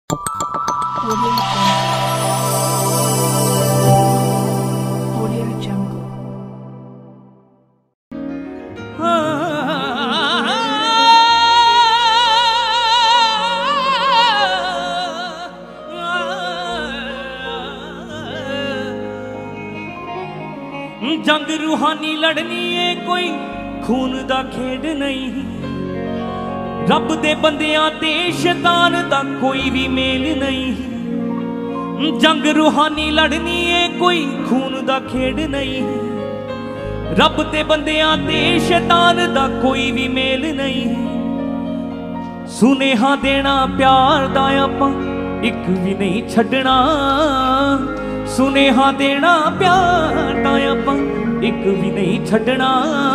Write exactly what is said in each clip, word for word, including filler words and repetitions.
जंग रूहानी लड़नी है कोई खून दा खेड नहीं, रब दे बंदियां ते शैतान दा कोई भी मेल नहीं। जंग रूहानी लड़नी है कोई खून दा खेड नहीं, रब दे बंदियां ते शैतान दा कोई भी मेल नहीं। सुनेहा देना प्यार दा आपां एक भी नहीं छड्डना, सुनेहा देना प्यार दा आपां एक भी नहीं छड्डना।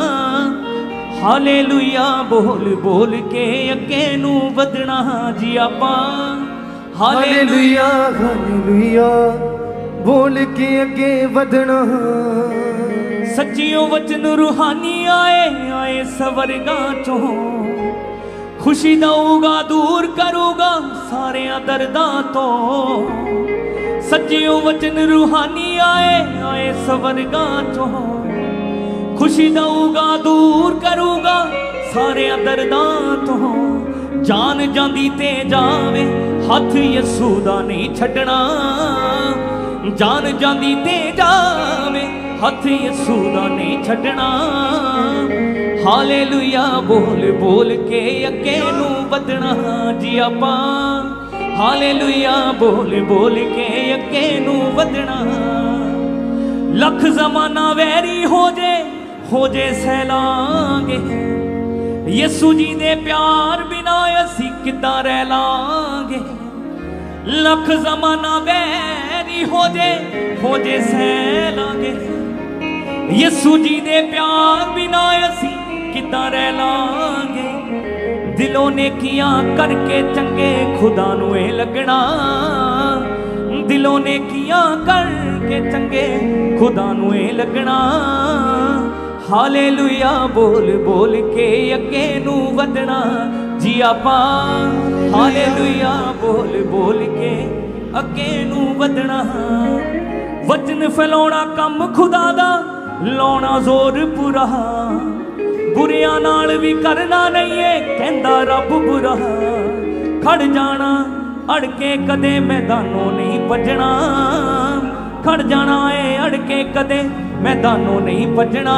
हालेलुया बोल बोल के अगे नू वधना जी आपां, हालेलुया हालेलुया बोल के अगे वधना। सच्चियों वचन रूहानी आए आए स्वर्गां चों, खुशी दऊगा दूर करूगा सारे दर्दां तो। सच्चियों वचन रूहानी आए आए स्वर्गां चों, खुशी दऊगा दूर करूगा सारे दर्दां तो। जान जांदी ते जावे हथ यसू दा नहीं छड्डना, जान जांदी ते जावे हथ यसू दा नहीं छड्डना। हालेलुया बोल बोल के अगे नू वधना जी आपां, हालेलुया बोल बोल के अगे नू वधना। लख जमाना वैरी हो जे हो जे सहलांगे, यसू जी दे प्यार बिना असी किदां रह लांगे। लख जमाना वैरी हो जे हो जे सहलांगे, यसू जी दे प्यार बिना असी किदां रह लांगे। दिलों ने किया करके चंगे खुदा नू ए लगना, दिलों ने किया करके चंगे खुदा नू ए लगना। हालेलुया बोल बोल के अगे नू वधना जी आपां, हालेलुया बोल बोल के अगे नू वधना। वचन फैलाउणा कम खुदा दा लाउणा जोर पूरा, बुरियां नाल भी करना नहीं है कहंदा रब बुरा। खड़ जाना अड़के कदे मैदानों नहीं भजना, खड़ जाना है अड़के कदे मैदानों नहीं भजना।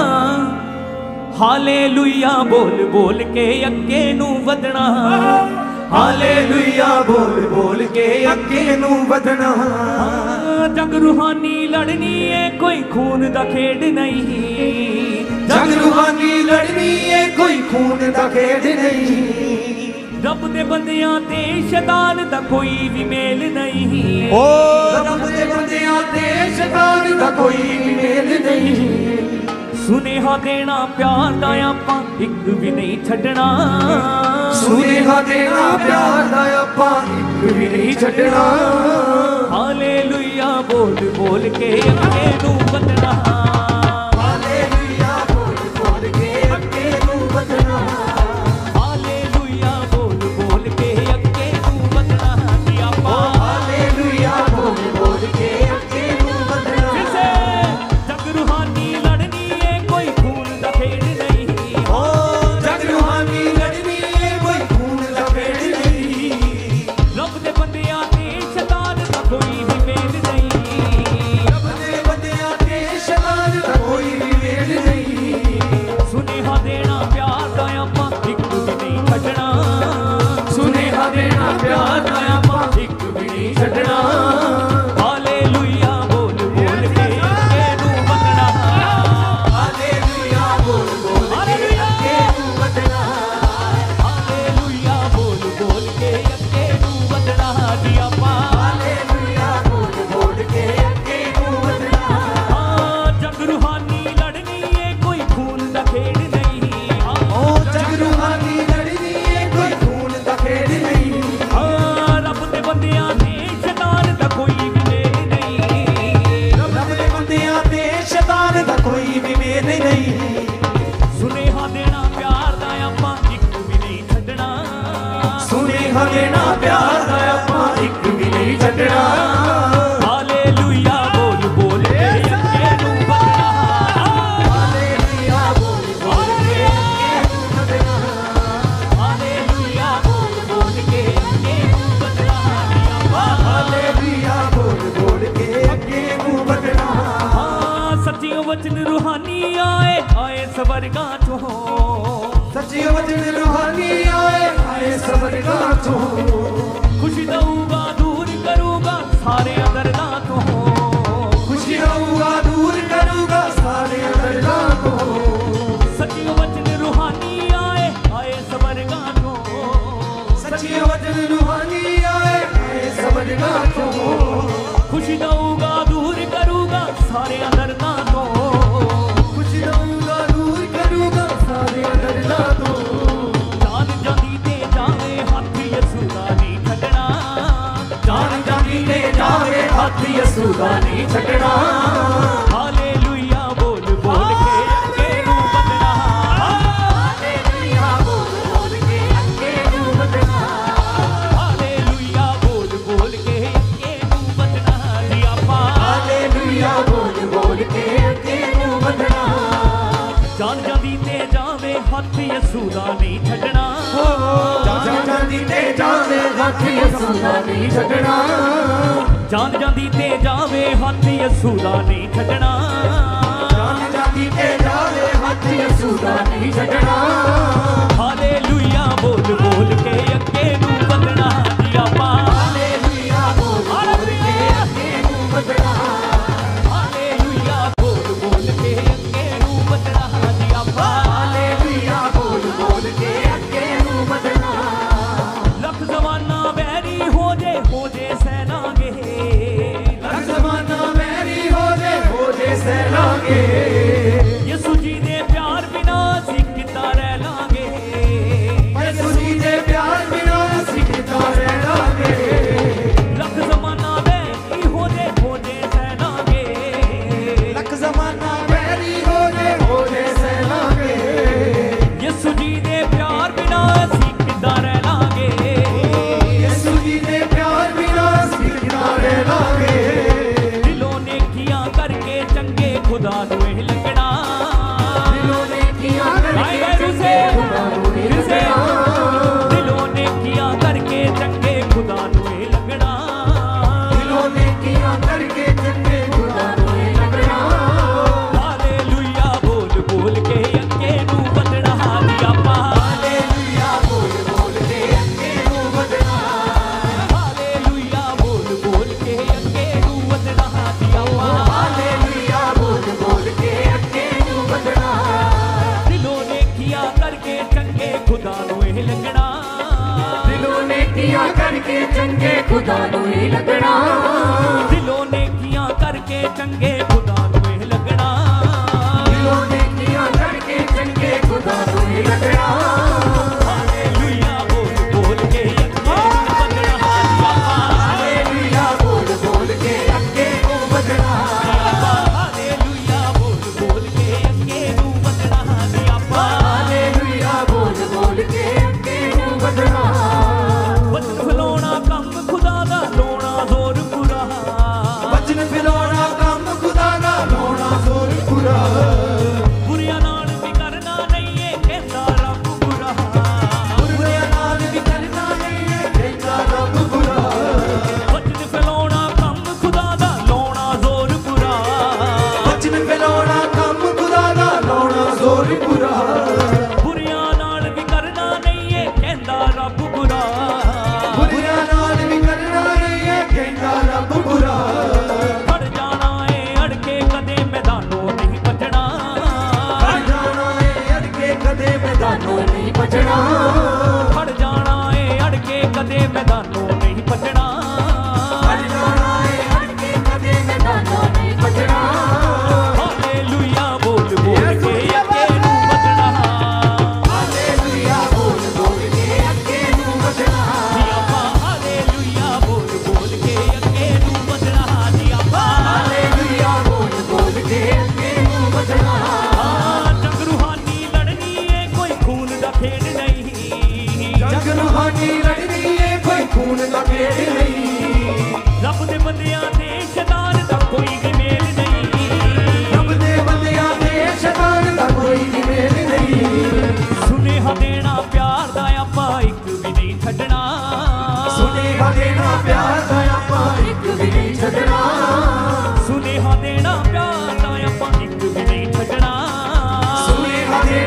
हालेलुया बोल बोल के अगे नू वधना, हालेलुया बोल बोल के अगे नू वधना। जंग रूहानी लड़नी है कोई खून दा खेड नहीं, जंग रूहानी लड़नी है कोई खून दा खेड नहीं। रब दे बंदियां ते शैतान दा कोई भी मेल नहीं, ओ रब दे बंदियां ते शैतान दा कोई भी मेल नहीं। सुनेहा देना प्यार दा आपां एक भी नहीं छड्डना, सुनेहा देना प्यार दा आपां एक भी नहीं छड्डना। हालेलुया बोल बोल के अगे नू वधना, हालेलुया बोल बोल के अगे नू वधना। हालेलुया बोल बोल के अगे नू वधना जी आपां, हालेलुया बोल बोल के अगे नू वधना। किसे जग रूहानी लड़नी है कोई खून दा खेड नहीं, ओ जग रूहानी लड़नी है कोई खून दा खेड नहीं। रब दे बंदियां ते शैतान दा कोई भी मेल नहीं, रब दे बंदियां ते शैतान स्वर्गां चों सच्ची वचन रूहानी आए आए स्वर्गां चों खुशी दऊगा दूर करूगा सारे दर्दां तो खुशी दऊगा दूर करूगा सारे दर्दां तो सच्ची वचन रूहानी आए आए स्वर्गां चों सच्ची वचन रूहानी आए आए स्वर्गां चों खुशी दऊगा दूर करूगा सारे दर्दां तो खुशी दऊगा दूर करूगा सारे दर्दां तो जान जाती ते जावे हथ यसू दा नहीं छड्डना जान जाती ते जावे हथ यसू दा नहीं छड्डना हालेलुया बोल बोल के अगे नू बदना हालेलुया बोल बोल के अगे नू बदना हालेलुया बोल बोल के अगे नू बदना जी आपा हालेलुया बोल बोल के अगे नू बदना जान जाती ते जावे हथ यसू दा नहीं छड्डना जान जाती ते जावे हथ यसू दा नहीं छड्डना जान जाती ते जावे हथ यसू दा नहीं छड्डना जान जाती ते जावे हथ यसू दा नहीं छड्डना हालेलुया बोल बोल के अगे नू बदना जी आपा हालेलुया बोल बोल के अगे नू बदना हालेलुया बोल बोल के अगे नू बदना जी आपा हालेलुया बोल बोल के अगे नू बदना लख जमाना बैरी हो जे हो जे सहनागे लख ज़माना मेरी हो जे हो जे सहलांगे यसू जी दे प्यार बिना असीं किद्दां रह लांगे यसू जी दे प्यार बिना असीं किद्दां रह लांगे लख जमाना बैरी हो जे हो जे सहनागे लख ज़माना मेरी हो जे हो जे सहलांगे यसू जी दे प्यार बिना असीं किद्दां रह लांगे यसू जी दे प्यार बिना असीं किद्दां रह लांगे दिलों नेकियां करके चंगे खुदा नूं एह लगना दिलों ने किया हाय करके वैरू चंगे से खुदा नूं फिर से लगना दिलों नेकियां करके चंगे खुदा नूं एह लगना दिलों ने किया करके चंगे खुदा नूं लगना हालेलुया बोल बोल के अगे नूं बदना जी आपा हालेलुया बोल बोल के अगे नू बदना हालेलुया बोल बोल के अगे नूं बदना जी आपा हालेलुया बोल बोल के अगे नू बदना दिलों नेकियां करके चंगे खुदा नूं एह लगना दिलों ने किया करके चंगे खुदा नूं ही लगना दिलों नेकियां करके चंगे खुदा नूं एह लगना दिलों ने किया करके चंगे खुदा नूं ही लगना हालेलुया बोल बोल के अगे नूं बदना जी आपा हालेलुया बोल बोल के अगे नू बदना हालेलुया बोल बोल के अगे नूं बदना जी आपा हालेलुया बोल बोल के अगे नू बदना वचन फैलाउणा ਕੰਮ खुदा दा ਲਾਉਣਾ ਜ਼ੋਰ ਪੂਰਾ वचन फिलौना काम खुदा दा लाउणा जोर पूरा ਬੁਰੀਆਂ ਨਾਲ ਵੀ ਕਰਨਾ ਨਹੀਂ ਏ ਕਹਿੰਦਾ ਰੱਬ ਬੁਰਾ बुरिया नाल भी करना नहीं है कहता रब बुरा वचन फैलाउणा ਕੰਮ खुदा दा ਲਾਉਣਾ ਜ਼ੋਰ ਪੂਰਾ वचन फिलौना काम खुदा दा लाउणा जोर पूरा ਬੁਰੀਆਂ ਨਾਲ ਵੀ ਕਰਨਾ ਨਹੀਂ ਏ ਕਹਿੰਦਾ ਰੱਬ ਬੁਰਾ बुरिया नाल भी करना नहीं है कहता रब बुरा ਖੜ ਜਾਣਾ ਏ ਅੜ ਕੇ ਕਦੇ ਮੈਦਾਨੋਂ ਨਹੀਂ ਭੱਜਣਾ खड़ जाना है अड़ के कदे मैदानों नहीं बचना ਖੜ ਜਾਣਾ ਏ ਅੜ ਕੇ ਕਦੇ ਮੈਦਾਨੋਂ ਨਹੀਂ ਭੱਜਣਾ खड़ जाना है अड़ के कदे मैदानों नहीं बचना ਹਾਲੇਲੂਇਆ ਬੋਲ ਬੋਲ ਕੇ ਅੱਗੇ ਨੂੰ ਵਧਣਾ हालेलुया बोल बोल के अगे नू बचना ਜੀ ਆਪਾ ਹਾਲੇਲੂਇਆ ਬੋਲ ਬੋਲ ਕੇ ਅੱਗੇ ਨੂੰ ਵਧਣਾ ਜੀ ਆਪਾ हालेलुया बोल बोल के अगे नू बचना ਹਾਂ ਜੰਗ ਰੂਹਾਨੀ ਲੜਨੀ ਏ ਕੋਈ ਖੂਨ ਦਾ ਖੇਡ ਨਹੀਂ जग रूहानी लड़नी है कोई खून का खेल नहीं ਰੱਬ ਦੇ ਬੰਦਿਆਂ ਤੇ ਸ਼ੈਤਾਨ ਦਾ ਕੋਈ ਵੀ ਮੇਲ ਨਹੀਂ रब दे बंदियां ते शैतान दा कोई भी मेल नहीं ਸੁਨੇਹਾ ਦੇਣਾ ਪਿਆਰ ਦਾ ਆਪਾਂ ਇੱਕ ਵੀ ਨਹੀਂ ਛੱਡਣਾ सुनेहा देना प्यार दा आपां इक भी नहीं छड्डना ਸੁਨੇਹਾ ਦੇਣਾ ਪਿਆਰ ਦਾ ਆਪਾਂ ਇੱਕ ਵੀ ਨਹੀਂ ਛੱਡਣਾ सुनेहा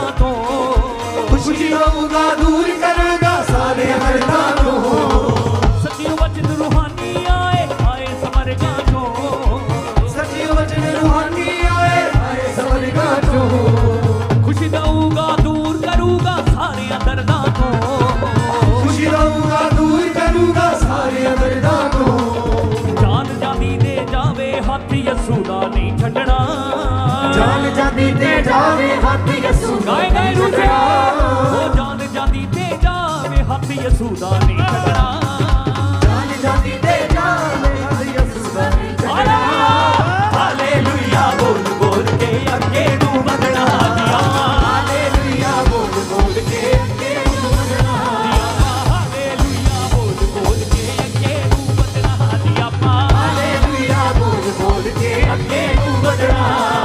ਤੋਂ ਖੁਸ਼ੀ ਦਊਗਾ ਦੂਰ ਕਰੂਗਾ ਸਾਰੇ ਦਰਦਾਂ ਤੋਂ ਸੱਚੀ ਵਚਨ ਰੂਹਾਨੀ ਆਏ ਆਏ ਸਵਰਗਾਂ ਚੋਂ ਸੱਚੀ ਵਚਨ ਰੂਹਾਨੀ ਆਏ ਆਏ ਸਵਰਗਾਂ ਚੋਂ ਖੁਸ਼ੀ ਦਊਗਾ ਦੂਰ ਕਰੂਗਾ ਸਾਰੀਆਂ ਦਰਦਾਂ ਤੋਂ ਖੁਸ਼ੀ ਦਊਗਾ ਦੂਰ ਕਰੂਗਾ ਸਾਰੀਆਂ ਦਰਦਾਂ ਤੋਂ ਜਾਨ ਜਾਂਦੀ ਤੇ ਜਾਵੇ ਹੱਥ ਯਸੂ ਦਾ ਨਹੀਂ ਛੱਡਣਾ ਜਾਨ ਜਾਂਦੀ ਤੇ ਜਾਵੇ ਹੱਥ ਯਸੂ ਦਾ ਗਾਏ ਗਾਏ ਰੁਝੇ ਉਹ ਜਾਨ ਜਾਂਦੀ ਤੇ ਜਾਵੇ ਹੱਥ ਯਸੂ ਦਾ ਨਹੀਂ ਛੱਡਣਾ ਜਾਨ ਜਾਂਦੀ ਤੇ ਜਾਵੇ ਹੱਥ ਯਸੂ ਦਾ ਨਹੀਂ ਛੱਡਣਾ ਹਾਲੇਲੂਇਆ ਬੋਲ ਬੋਲ ਕੇ ਅੱਗੇ ਨੂੰ ਵਧਣਾ ਦਿਆ ਹਾਲੇਲੂਇਆ ਬੋਲ ਬੋਲ ਕੇ ਅੱਗੇ ਨੂੰ ਵਧਣਾ ਹਾਲੇਲੂਇਆ ਬੋਲ ਬੋਲ ਕੇ ਅੱਗੇ ਨੂੰ ਵਧਣਾ ਦਿਆ ਹਾਲੇਲੂਇਆ ਬੋਲ ਬੋਲ ਕੇ ਅੱਗੇ ਨੂੰ ਵਧਣਾ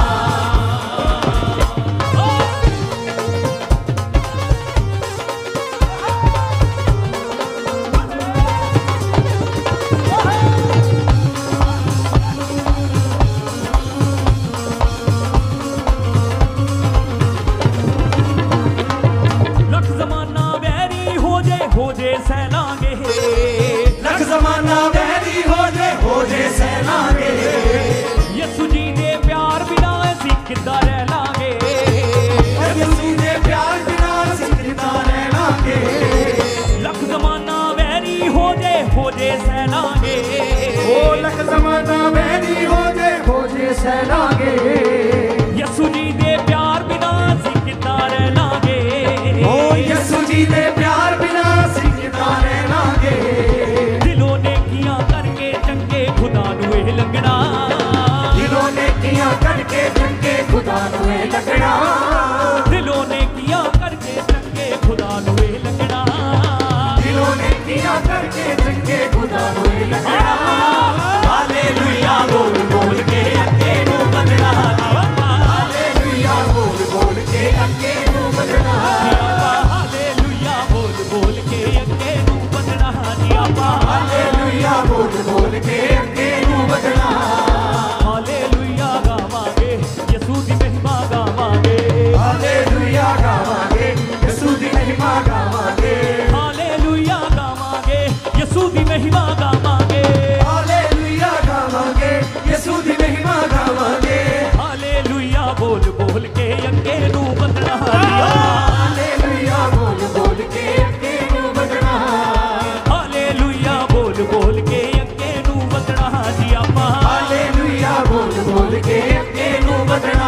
ਲੱਖ ਜ਼ਮਾਨਾ ਵੈਰੀ ਹੋ ਜੇ ਹੋ ਜੇ ਸਹਿ ਲਾਂਗੇ ਲੱਖ ਜ਼ਮਾਨਾ ਵੈਰੀ ਹੋ ਜੇ ਹੋ ਜੇ ਸਹਿ ਲਾਂਗੇ ਯਸੂ ਜੀ ਦੇ ਪਿਆਰ ਬਿਨਾਂ ਅਸੀਂ ਕਿੱਦਾਂ ਰਹਿ ਲਾਂਗੇ ਯਸੂ ਦੇ ਪਿਆਰ ਬਿਨਾਂ ਅਸੀਂ ਕਿੱਦਾਂ ਰਹਿ ਲਾਂਗੇ ਲੱਖ ਜ਼ਮਾਨਾ ਵੈਰੀ ਹੋ ਜੇ ਹੋ ਜੇ ਸਹਿ ਲਾਂਗੇ ਓ ਲੱਖ ਜ਼ਮਾਨਾ ਵੈਰੀ ਹੋ ਜੇ ਹੋ ਜੇ ਸਹਿ ਲਾਂਗੇ ਯਸੂ ਜੀ ਦੇ ਪਿਆਰ ਬਿਨਾਂ ਅਸੀਂ ਕਿੱਦਾਂ ਰਹਿ ਲਾਂਗੇ ਓ ਯਸੂ ਜੀ ਦੇ ਪਿਆਰ ਬਿਨਾਂ ਅਸੀਂ ਕਿੱਦਾਂ ਰਹਿ ਲਾਂਗੇ ਦਿਲੋਂ ਨੇਕੀਆਂ ਕਰਕੇ ਚੰਗੇ ਖੁਦਾ ਨੂੰ ਇਹ ਲੱਗਣਾ ਦਿਲੋਂ ਨੇਕੀਆਂ ਕਰਕੇ ਚੰਗੇ ਖੁਦਾ ਨੂੰ ਇਹ ਲੱਗਣਾ ਦਿਲੋਂ ਨੇਕੀਆਂ ਕਰਕੇ ਚੰਗੇ ਖੁਦਾ ਨੂੰ ਇਹ ਲੱਗਣਾ ਦਿਲੋਂ ਨੇਕੀਆਂ ਕਰਕੇ ਚੰਗੇ ਖੁਦਾ ਨੂੰ ਇਹ ਲੱਗਣਾ ਹਾਲੇਲੂਇਆ ਬੋਲ ਬੋਲ ਕੇ ਅੱਗੇ ਨੂੰ ਵਧਣਾ ਹਾਲੇਲੂਇਆ ਬੋਲ ਬੋਲ ਕੇ ਅੱਗੇ ਨੂੰ ਵਧਣਾ ਹਾਲੇਲੂਇਆ ਬੋਲ ਬੋਲ ਕੇ ਅੱਗੇ ਨੂੰ ਵਧਣਾ ਜੀ ਆਪਾਂ ਹਾਲੇਲੂਇਆ ਬੋਲ ਬੋਲ ਕੇ ਅੱਗੇ ਨੂੰ ਵਧਣਾ ਹਾਲੇਲੂਇਆ ਗਾਵਾਂਗੇ ਯਸੂ ਦੀ ਮਹਿਮਾ ਗਾਵਾਂਗੇ ਹਾਲੇਲੂਇਆ ਗਾਵਾਂਗੇ ਯਸੂ ਦੀ ਮਹਿਮਾ ਗਾਵਾਂਗੇ ਹਾਲੇਲੂਇਆ ਗਾਵਾਂਗੇ ਯਸੂ ਦੀ ਮਹਿਮਾ ਗਾਵਾਂਗੇ ਹਾਲੇਲੂਇਆ ਗਾਵਾਂਗੇ ਯਸੂ ਦੀ ਮਹਿਮਾ ਗਾਵਾਂਗੇ ਹਾਲੇਲੂਇਆ ਬੋਲ ਬੋਲ ਕੇ ਅੱਗੇ ਨੂੰ ਵਧਣਾ ਹਾਲੇਲੂਇਆ ਬੋਲ ਬੋਲ ਕੇ ਅੱਗੇ ਨੂੰ ਵਧਣਾ ਹਾਲੇਲੂਇਆ ਬੋਲ ਬੋਲ ਕੇ ਅੱਗੇ ਨੂੰ ਵਧਣਾ ਜੀ ਆਪਾਂ ਹਾਲੇਲੂਇਆ ਬੋਲ ਬੋਲ ਕੇ ਅੱਗੇ ਨੂੰ ਵਧਣਾ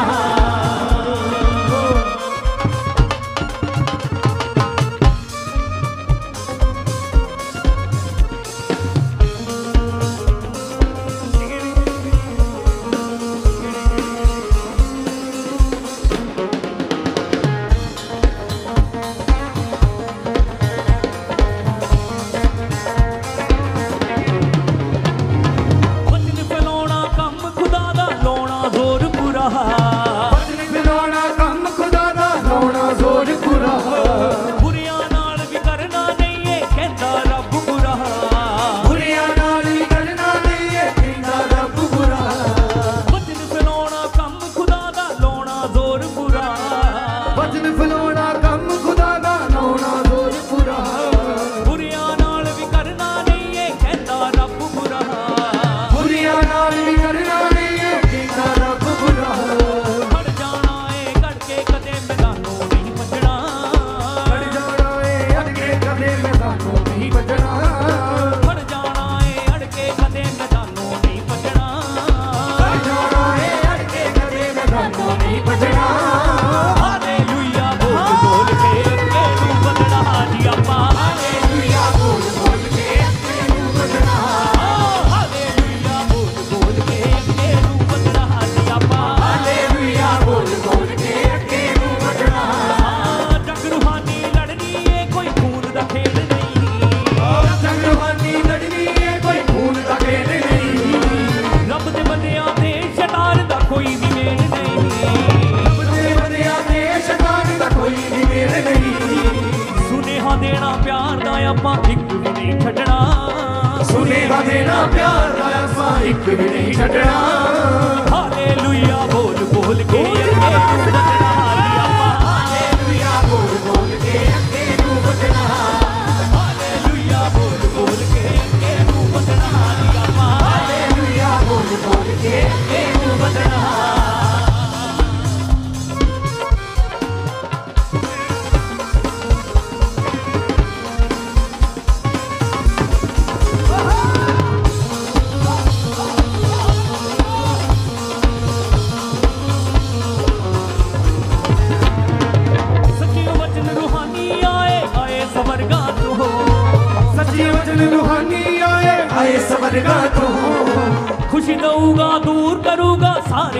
ਵਚਨ ਫੈਲਾਉਣਾ ਕੰਮ ਖੁਦਾ ਦਾ ਲਾਉਣਾ ਜ਼ੋਰ ਪੂਰਾ ਵਚਨ ਫੈਲਾਉਣਾ ਕੰਮ ਖੁਦਾ ਦਾ ਲਾਉਣਾ ਜ਼ੋਰ ਪੂਰਾ ਬੁਰਿਆਂ ਨਾਲ ਵੀ ਕਰਨਾ ਨਹੀਂ ਇਹ ਕਹਿੰਦਾ ਰੱਬ ਬੁਰਾ ਬੁਰਿਆਂ ਨਾਲ ਵੀ ਕਰਨਾ ਨਹੀਂ ਇਹ ਕਹਿੰਦਾ ਰੱਬ ਬੁਰਾ ਵਚਨ ਫੈਲਾਉਣਾ ਕੰਮ ਖੁਦਾ ਦਾ ਲਾਉਣਾ ਜ਼ੋਰ ਪੂਰਾ ਵਚਨ ਫੈਲਾਉਣਾ ਕੰਮ ਖੁਦਾ ਦਾ ਲਾਉਣਾ ਜ਼ੋਰ ਪੂਰਾ ਬੁਰਿਆਂ ਨਾਲ ਵੀ ਕਰਨਾ ਨਹੀਂ ਇਹ ਕਹਿੰਦਾ ਰੱਬ ਬੁਰਾ ਬੁਰਿਆਂ ਨਾਲ ਵੀ ਕਰਨਾ ਨਹੀਂ ਇਹ ਕਹਿੰਦਾ ਰੱਬ ਬੁਰਾ ਖੜ ਜਾਣਾ ਏ ਘੜ ਕੇ ਕਦੇ ਮੈਦਾਨੋਂ ਨਹੀਂ ਭੱਜਣਾ ਖੜ ਜਾਣਾ ਏ ਅੜ ਕੇ ਕਦੇ ਮੈਦਾਨੋਂ ਨਹੀਂ ਭੱਜਣਾ ਖੜ ਜਾਣਾ ਏ ਅੜ ਕੇ ਕਦੇ ਮੈਦਾਨੋਂ ਨਹੀਂ ਭੱਜਣਾ ਖੜ ਜਾਣਾ ਏ ਅੜ ਕੇ ਕਦੇ ਮੈਦਾਨੋਂ ਨਹੀਂ ਭੱਜਣਾ ਹਾਲੇਲੂਇਆ ਬੋਲ ਬੋਲ ਕੇ ਅੱਗੇ ਨੂੰ ਵਧਣਾ ਜੀ ਆਪਾਂ ਹਾਲੇਲੂਇਆ ਬੋਲ ਬੋਲ ਕੇ ਅੱਗੇ ਨੂੰ ਵਧਣਾ ਹਾਲੇਲੂਇਆ ਬੋਲ ਬੋਲ ਕੇ ਅੱਗੇ ਨੂੰ ਵਧਣਾ ਜੀ ਆਪਾਂ ਹਾਲੇਲੂਇਆ ਬੋਲ ਬੋਲ ਕੇ ਅੱਗੇ ਨੂੰ ਵਧਣਾ ਜਗ ਰੂਹਾਨੀ ਲੜਨੀ ਏ ਕੋਈ ਖੂਨ ਦਾ ਖੇਡ ਨਹੀਂ ਜਗ ਰੂਹਾਨੀ ਲੜਨੀ ਏ ਕੋਈ ਖੂਨ ਦਾ ਖੇਡ ਨਹੀਂ ਰੱਬ ਦੇ ਬੰਦਿਆਂ ਤੇ ਸ਼ੈਤਾਨ ਦਾ ਕੋਈ ਵੀ ਮੇਲ ਨਹੀਂ ਰੱਬ ਦੇ ਬੰਦਿਆਂ ਤੇ ਸ਼ੈਤਾਨ ਦਾ ਕੋਈ ਵੀ ਮੇਲ ਨਹੀਂ ਸੁਨੇਹਾ ਦੇਣਾ ਪਿਆਰ ਦਾ ਆਪਾਂ ਇੱਕ ਵੀ ਨਹੀਂ ਛੱਡਣਾ ਸੁਨੇਹਾ ਦੇਣਾ ਪਿਆਰ ਦਾ ਆਪਾਂ ਇੱਕ ਵੀ ਨਹੀਂ ਛੱਡਣਾ ਹਾਲੇਲੂਇਆ ਬੋਲ ਬੋਲ ਕੇ ਅੱਗੇ ਨੂੰ ਵਧਣਾ ਜੀ ਆਪਾਂ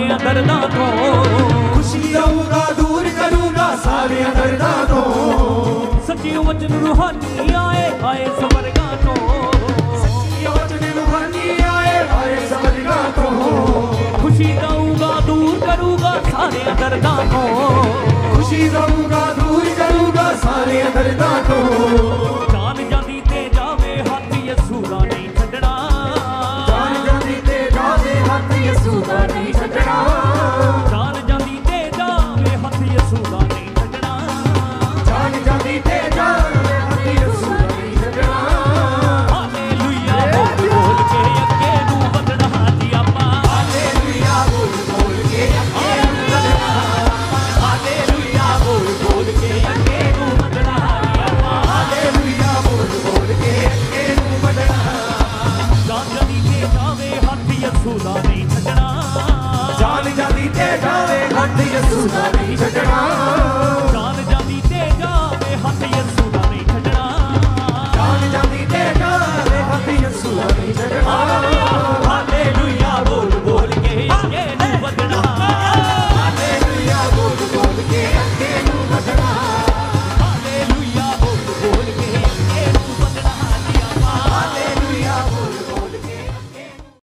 ਸਾਰਿਆਂ ਦਰਦਾਂ ਤੋਂ। ਖੁਸ਼ੀ ਦਊਗਾ ਦੂਰ ਕਰੂਗਾ ਸਾਰਿਆਂ ਦਰਦਾਂ ਤੋਂ। ਸੱਚੀ ਵਚਨ ਰੂਹਾਨੀ ਆਏ ਆਏ ਸਵਰਗਾਂ ਤੋਂ। ਸੱਚੀ ਵਚਨ ਰੂਹਾਨੀ ਆਏ ਆਏ ਸਵਰਗਾਂ ਤੋਂ। ਖੁਸ਼ੀ ਦਊਗਾ ਦੂਰ ਕਰੂਗਾ ਸਾਰਿਆਂ ਦਰਦਾਂ ਤੋਂ। ਖੁਸ਼ੀ ਦਊਗਾ ਦੂਰ ਕਰੂਗਾ ਸਾਰਿਆਂ ਦਰਦਾਂ ਤੋਂ।